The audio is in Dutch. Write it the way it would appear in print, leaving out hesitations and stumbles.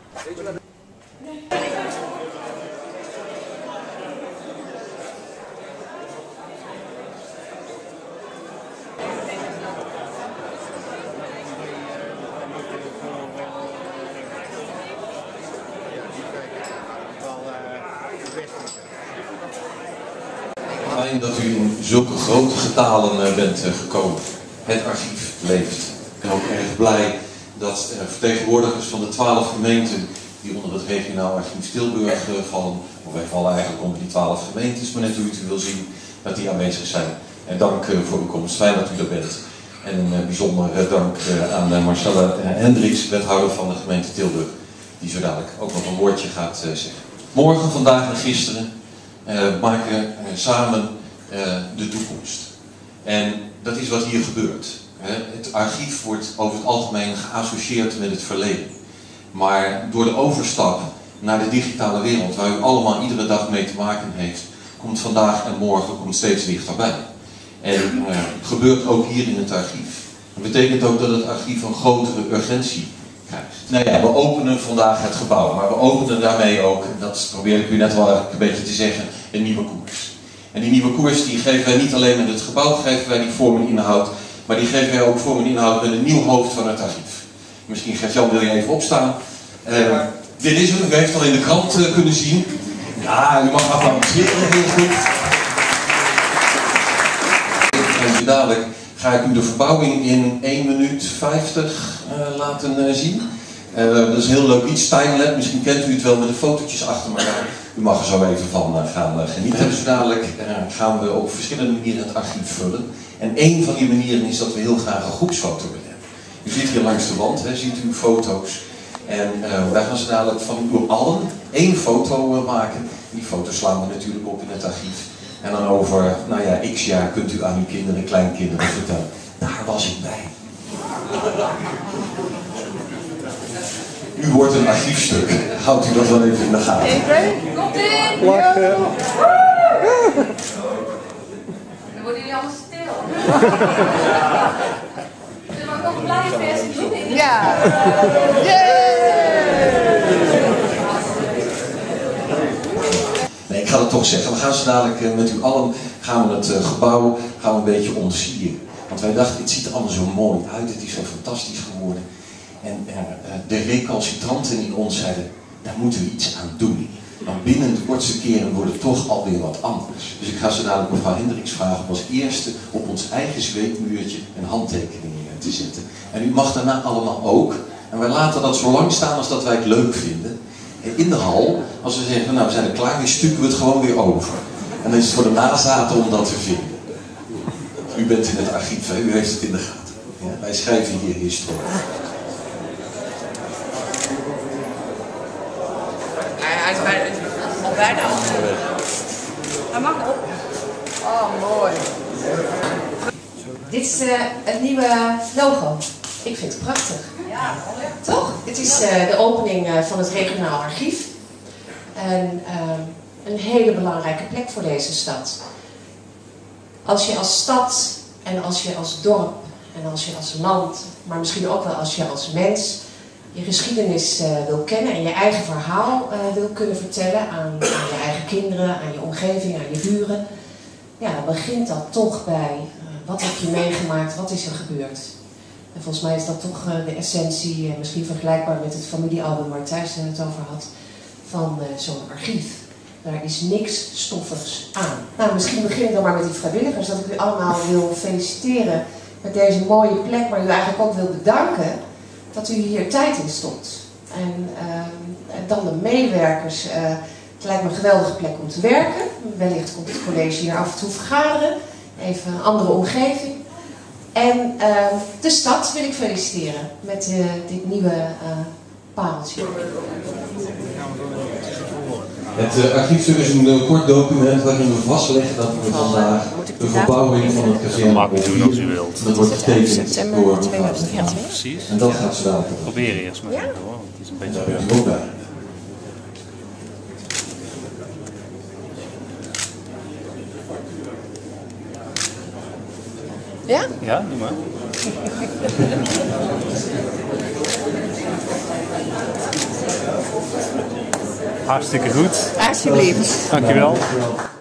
Fijn dat u in zulke grote getalen bent gekomen. Het archief leeft. Ik ben ook erg blij dat vertegenwoordigers van de 12 gemeenten die onder het regionaal archief Tilburg vallen, of wij vallen eigenlijk onder die 12 gemeentes, maar net hoe u het wil zien, dat die aanwezig zijn. En dank voor uw komst. Fijn dat u er bent. En een bijzonder dank aan Marcella Hendricks, wethouder van de gemeente Tilburg, die zo dadelijk ook nog een woordje gaat zeggen. Morgen, vandaag en gisteren maken samen de toekomst. En dat is wat hier gebeurt. Het archief wordt over het algemeen geassocieerd met het verleden. Maar door de overstap naar de digitale wereld, waar u allemaal iedere dag mee te maken heeft, komt vandaag en morgen steeds dichterbij. En het gebeurt ook hier in het archief. Dat betekent ook dat het archief een grotere urgentie krijgt. Nou ja, we openen vandaag het gebouw, maar we openen daarmee ook, dat probeer ik u net wel een beetje te zeggen, een nieuwe koers. En die nieuwe koers die geven wij niet alleen met het gebouw, geven wij die vorm en inhoud, maar die geven wij ook vorm en inhoud met een nieuw hoofd van het archief. Misschien, Gert-Jan, wil je even opstaan. Dit is hem, u heeft al in de krant kunnen zien. Ja, u mag applaudisseren, heel goed. En dadelijk ga ik u de verbouwing in 1 minuut 50 laten zien. Dat is heel leuk iets, timelapse. Misschien kent u het wel met de fotootjes achter elkaar. U mag er zo even van gaan genieten. En zo dadelijk gaan we op verschillende manieren het archief vullen. En één van die manieren is dat we heel graag een groepsfoto willen hebben. U zit hier langs de wand, ziet u foto's. En wij gaan zo dadelijk van u allen 1 foto maken. Die foto's slaan we natuurlijk op in het archief. En dan over, nou ja, x jaar kunt u aan uw kinderen en kleinkinderen vertellen. Daar was ik bij. U wordt een archiefstuk. Houdt u dat wel even in de gaten. Komt in! Lachen. Dan worden jullie allemaal stil. Zullen we ook nog blijven versie doen? Ja! Nee, ik ga het toch zeggen. We gaan zo dadelijk met u allen gaan we het gebouw gaan we een beetje ontsieren. Want wij dachten, het ziet er allemaal zo mooi uit. Het is zo fantastisch geworden. En de recalcitranten in ons zeiden, daar moeten we iets aan doen. Want binnen de kortste keren wordt het toch alweer wat anders. Dus ik ga zo dadelijk mevrouw Hendricks vragen om als eerste op ons eigen zweetmuurtje een handtekening te zetten. En u mag daarna allemaal ook. En wij laten dat zo lang staan als dat wij het leuk vinden. En in de hal, als we zeggen, nou we zijn er klaar, dan stukken we het gewoon weer over. En dan is het voor de nazaten om dat te vinden. U bent in het archief, hè? U heeft het in de gaten. Ja, wij schrijven hier historie. Hij is al bijna af. Hij mag op. Oh, mooi. Dit is het nieuwe logo. Ik vind het prachtig. Ja, Toch? Dit is de opening van het regionaal archief. En een hele belangrijke plek voor deze stad. Als je als stad en als je als dorp en als je als land, maar misschien ook wel als je als mens je geschiedenis wil kennen en je eigen verhaal wil kunnen vertellen aan je eigen kinderen, aan je omgeving, aan je buren. Ja, dan begint dat toch bij wat heb je meegemaakt, wat is er gebeurd. En volgens mij is dat toch de essentie, misschien vergelijkbaar met het familiealbum waar Thijs het over had, van zo'n archief. Daar is niks stoffigs aan. Nou, misschien begin ik dan maar met die vrijwilligers, dat ik u allemaal wil feliciteren met deze mooie plek, maar u eigenlijk ook wil bedanken dat u hier tijd in stopt. En dan de medewerkers. Het lijkt me een geweldige plek om te werken. Wellicht komt het college hier af en toe vergaderen. Even een andere omgeving. En de stad wil ik feliciteren met dit nieuwe pareltje. Het archiefstuk is een kort document waarin we vastleggen dat we vandaag de verbouwing van het kazerne wilt. Dat wordt getekend door Precies. en dat gaat zo dadelijk. Probeer eerst maar even hoor, want het is een beetje... Daar bent u ook bij. Ja? Ja, doe maar. Hartstikke goed. Alsjeblieft. Dankjewel.